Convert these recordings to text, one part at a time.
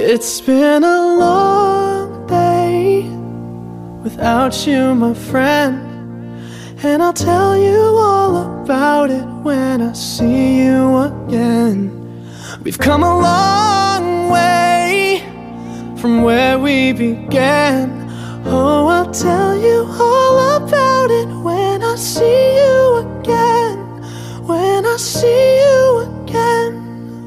It's been a long day without you, my friend, and I'll tell you all about it when I see you again. We've come a long way from where we began. Oh, I'll tell you all about it when I see you again. When I see you again.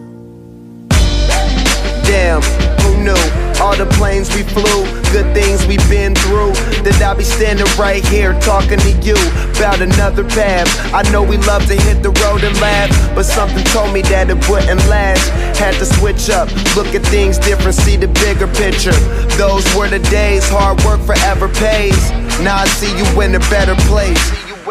Damn, who knew? All the planes we flew, good things we've been through, that I'll be standing right here talking to you about another path. I know we love to hit the road and laugh, but something told me that it wouldn't last. Had to switch up, look at things different, see the bigger picture. Those were the days, hard work forever pays. Now I see you in a better place.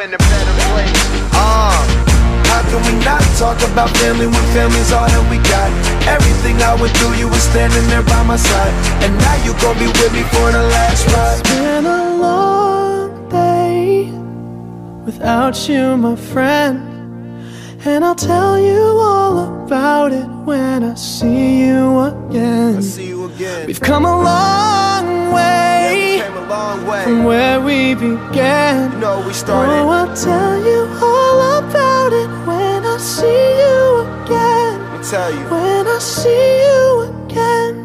How can we not talk about family when family's all that we got? Everything I went through, you were standing there by my side, and now you gon' be with me for the last ride. It's been a long day without you, my friend, and I'll tell you all about it when I see you again. We've come a long way, from where we began. You know we started. Oh, I'll tell you all about it when I see you again. Let me tell you. When I see you again.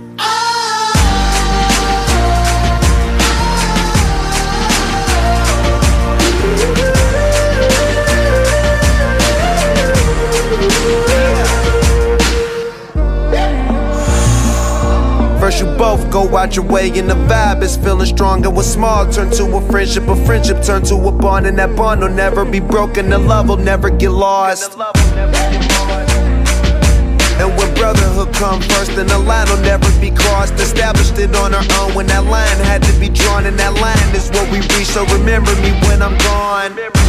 First you both go out your way and the vibe is feeling strong. And what's small turn to a friendship turn to a bond, and that bond will never be broken. The love will never get lost. And when brotherhood come first, then the line will never be crossed. Established it on our own when that line had to be drawn, and that line is what we reach. So remember me when I'm gone.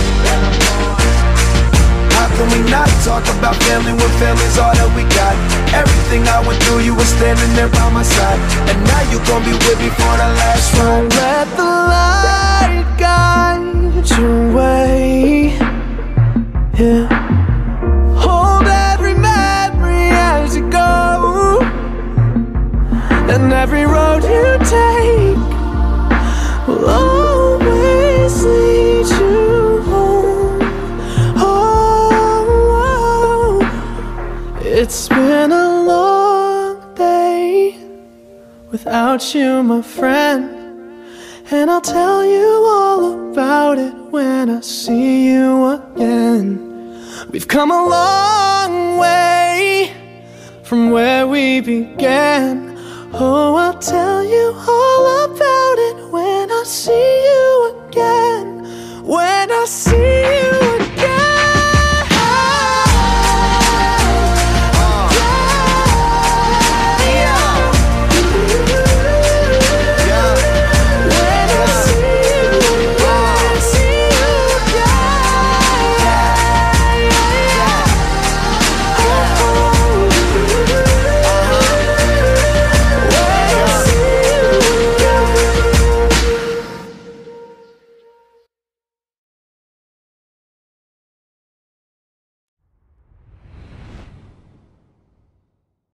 How can we not talk about family when family's all that we got? Everything I went through, you were standing there by my side, and now you gon' be with me for the last ride. So let the light guide your way. Yeah. Hold every memory as you go, and every road you take will always lead you home. It's been a long day without you, my friend, and I'll tell you all about it when I see you again. We've come a long way from where we began.